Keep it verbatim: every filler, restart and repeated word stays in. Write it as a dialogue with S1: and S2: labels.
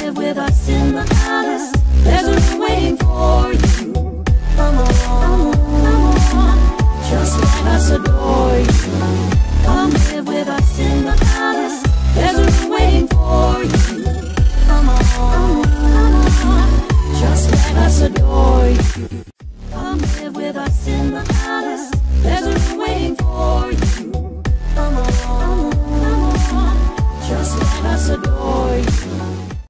S1: live with us in the palace. There's a room waiting for you. Come on.